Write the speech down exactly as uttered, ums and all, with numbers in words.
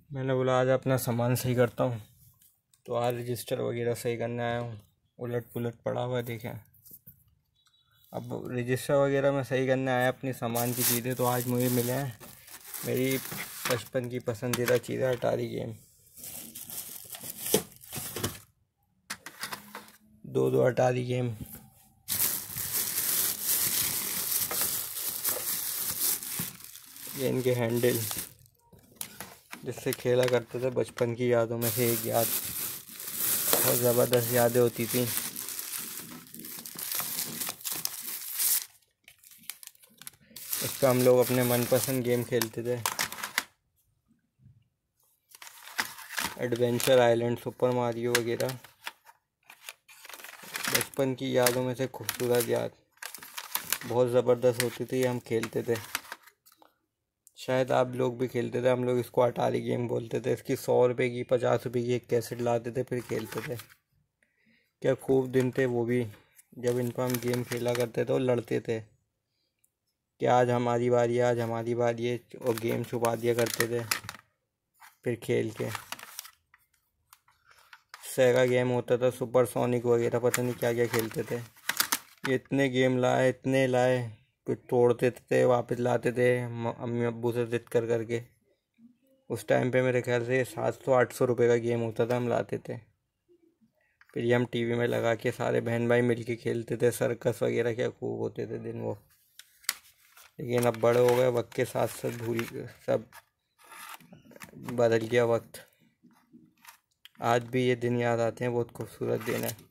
मैंने बोला आज अपना सामान सही करता हूँ, तो आज रजिस्टर वगैरह सही करने आया हूँ। उलट पुलट पड़ा हुआ है, देखें। अब रजिस्टर वगैरह मैं सही करने आया अपनी सामान की चीज़ें, तो आज मुझे मिले हैं मेरी बचपन की पसंदीदा चीज़ें, अटारी गेम। दो दो अटारी गेम। ये इनके हैंडल जिससे खेला करते थे, बचपन की यादों में से एक याद। बहुत ज़बरदस्त यादें होती थी। इस पर हम लोग अपने मनपसंद गेम खेलते थे। एडवेंचर आइलैंड, सुपर मारियो वगैरह। बचपन की यादों में से खूबसूरत याद, बहुत ज़बरदस्त होती थी। हम खेलते थे, शायद आप लोग भी खेलते थे। हम लोग इसको अटारी गेम बोलते थे। इसकी सौ रुपये की, पचास रुपये की एक कैसेट लाते थे, फिर खेलते थे। क्या खूब दिन थे वो भी, जब इन पर हम गेम खेला करते थे और लड़ते थे कि आज हमारी बारी है, आज हमारी बारी है, और गेम छुपा दिया करते थे फिर खेल के। सेगा गेम होता था, सुपर सोनिक वगैरह, पता नहीं क्या क्या खेलते थे। ये इतने गेम लाए, इतने लाए, फिर तोड़ते थे, वापस लाते थे अम्मी अब्बू से जिद कर करके। उस टाइम पे मेरे ख्याल से सात सौ आठ सौ रुपये का गेम होता था, हम लाते थे। फिर ये हम टीवी में लगा के सारे बहन भाई मिल के खेलते थे। सर्कस वगैरह क्या खूब होते थे दिन वो। लेकिन अब बड़े हो गए, वक्त के साथ साथ भूल सब बदल गया वक्त। आज भी ये दिन याद आते हैं, बहुत खूबसूरत दिन है।